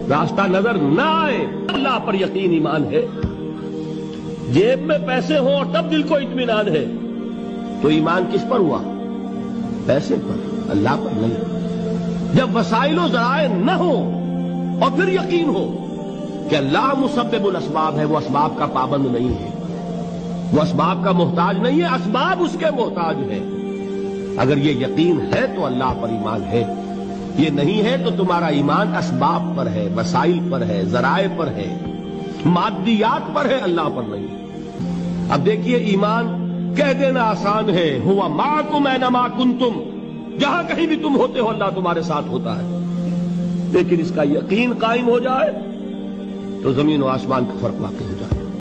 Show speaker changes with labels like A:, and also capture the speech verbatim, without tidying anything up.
A: रास्ता नजर ना आए, अल्लाह पर यकीन ईमान है। जेब में पैसे हो और तब दिल को इत्मीनान है, तो ईमान किस पर हुआ? पैसे पर, अल्लाह पर नहीं। जब वसाइलो जराए न हो और फिर यकीन हो कि अल्लाह मुसब्बिबुल असबाब है, वो असबाब का पाबंद नहीं है, वो असबाब का मोहताज नहीं है, असबाब उसके मोहताज है। अगर ये यकीन है तो अल्लाह पर ईमान है, ये नहीं है तो तुम्हारा ईमान असबाब पर है, वसाइल पर है, जराए पर है, मादियात पर है, अल्लाह पर नहीं। अब देखिए, ईमान कह देना आसान है, हुआ माकुम ऐना मा कुंतुम, जहां कहीं भी तुम होते हो अल्लाह तुम्हारे साथ होता है। लेकिन इसका यकीन कायम हो जाए तो जमीन और आसमान का फर्क वाकई हो जाए।